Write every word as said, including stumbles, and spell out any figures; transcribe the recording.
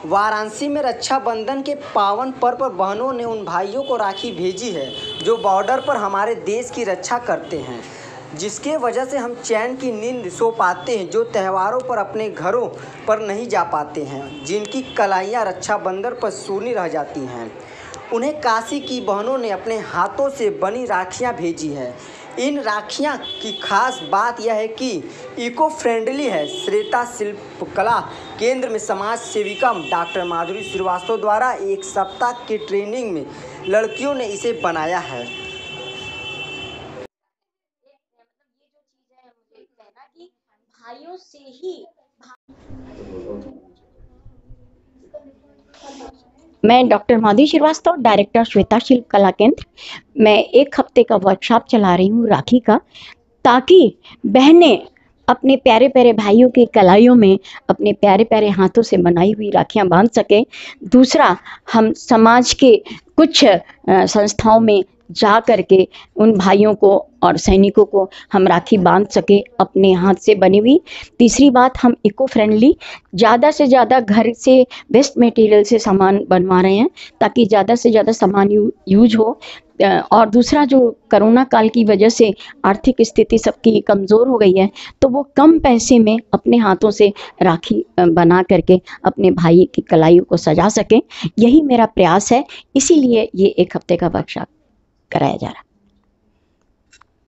वाराणसी में रक्षाबंधन के पावन पर्व पर बहनों ने उन भाइयों को राखी भेजी है जो बॉर्डर पर हमारे देश की रक्षा करते हैं, जिसके वजह से हम चैन की नींद सो पाते हैं, जो त्योहारों पर अपने घरों पर नहीं जा पाते हैं, जिनकी कलाइयाँ रक्षाबंधन पर सूनी रह जाती हैं। उन्हें काशी की बहनों ने अपने हाथों से बनी राखियाँ भेजी है। इन राखियाँ की खास बात यह है कि इको फ्रेंडली है। श्वेता शिल्पकला केंद्र में समाज सेविका डॉक्टर माधुरी श्रीवास्तव द्वारा एक सप्ताह की ट्रेनिंग में लड़कियों ने इसे बनाया है। भाइयों से ही मैं डॉक्टर माधुरी श्रीवास्तव, डायरेक्टर श्वेता शिल्पकला केंद्र। मैं एक हफ्ते का वर्कशॉप चला रही हूँ राखी का, ताकि बहनें अपने प्यारे प्यारे भाइयों के कलाइयों में अपने प्यारे प्यारे हाथों से बनाई हुई राखियाँ बांध सकें। दूसरा, हम समाज के कुछ संस्थाओं में जा कर के उन भाइयों को और सैनिकों को हम राखी बांध सके अपने हाथ से बनी हुई। तीसरी बात, हम इको फ्रेंडली ज़्यादा से ज़्यादा घर से वेस्ट मटेरियल से सामान बनवा रहे हैं, ताकि ज़्यादा से ज़्यादा सामान यू, यूज हो। और दूसरा, जो कोरोना काल की वजह से आर्थिक स्थिति सबकी कमज़ोर हो गई है, तो वो कम पैसे में अपने हाथों से राखी बना करके अपने भाई की कलाइयों को सजा सकें। यही मेरा प्रयास है, इसीलिए ये एक हफ्ते का वर्कशॉप कराया जा रहा है।